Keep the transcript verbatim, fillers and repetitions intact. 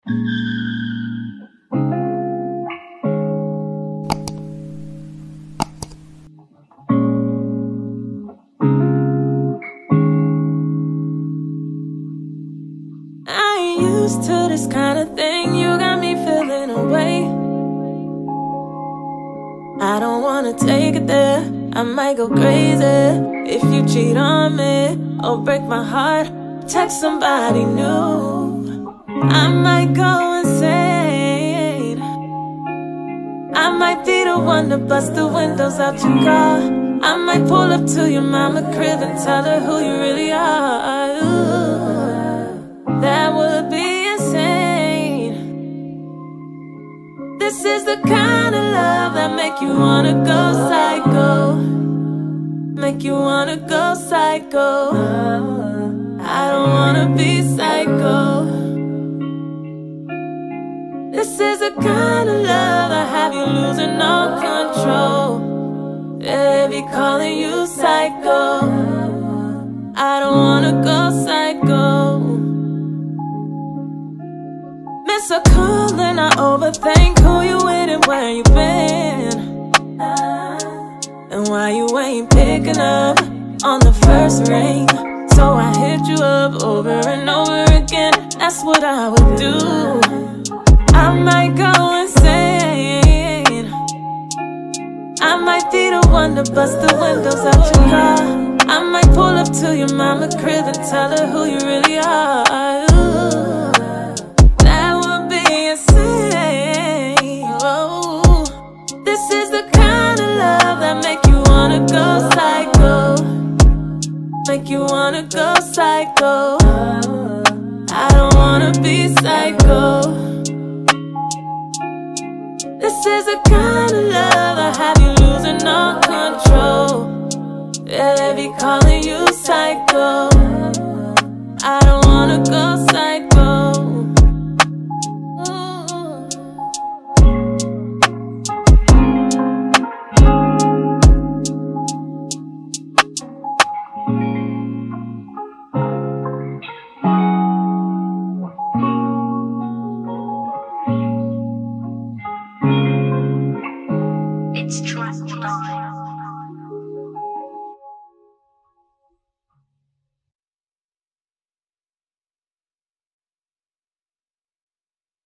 To this kind of thing, you got me feeling away. I don't wanna take it there, I might go crazy if you cheat on me or break my heart. Text somebody new, I might go insane. I might be the one to bust the windows out your car. I might pull up to your mama crib and tell her who you really are. Ooh, that would be This is the kind of love that make you wanna go psycho, make you wanna go psycho. I don't wanna be psycho. This is the kind of love that have you losing all control. They be calling you psycho. I don't wanna go psycho. Miss a call and I overthink who you with and where you been, and why you ain't picking up on the first ring. So I hit you up over and over again. That's what I would do. I might go insane. I might be the one to bust the windows out your car. I might pull up to your mama crib and tell her who you really are. Ooh, that would be insane. Oh, this is the kind of love that make you wanna go psycho, make you wanna go psycho. I don't wanna be psycho. This is the kind of love that have you losing all control. Yeah, they be calling you psycho. I don't wanna go psycho. It's trust.